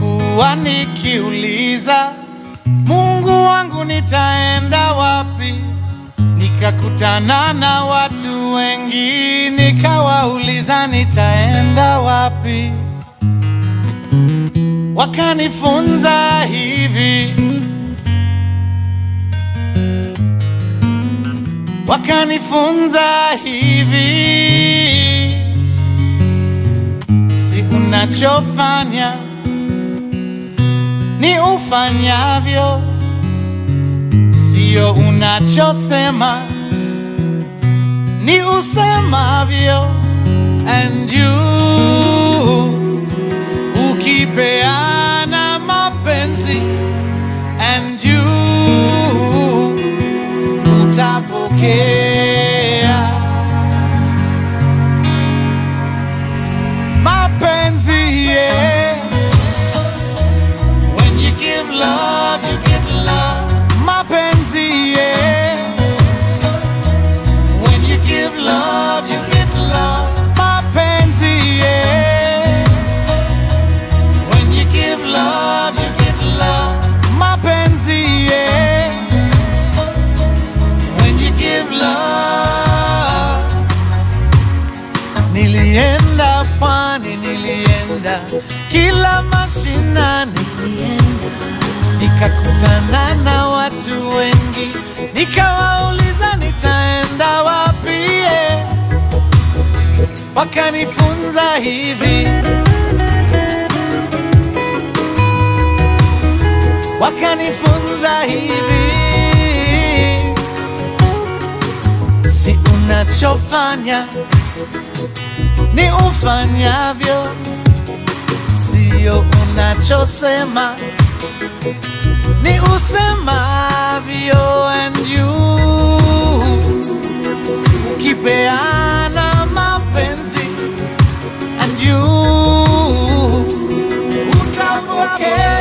nimekuwa nikiuliza, Mungu wangu nitaenda wapi? Nikakutana na watu wengi, nikawauliza nitaenda wapi? Wakanifunza hivi, wakanifunza hivi, si unachofanya ni ufanyavyo, sio unachosema ni usemavyo. And you ukipeana mapenzi, and you utapokea mapenzi, yeah. When you give love, you give love. Mapenzi, yeah. When you give love, you give love. Mapenzi, yeah. When you give love, you give love. Mapenzi, yeah. When you give love. Nilienda pwani, nilienda kila mashinani, nikakutana na watu wengi, nikawauliza nitaenda wapi, yeah. Wakanifunza hivi, wakanifunza hivi, si unachofanya ni ufanyavyo, sio unachosema ni usemavyo. And you ukipeana mapenzi, and you utapokea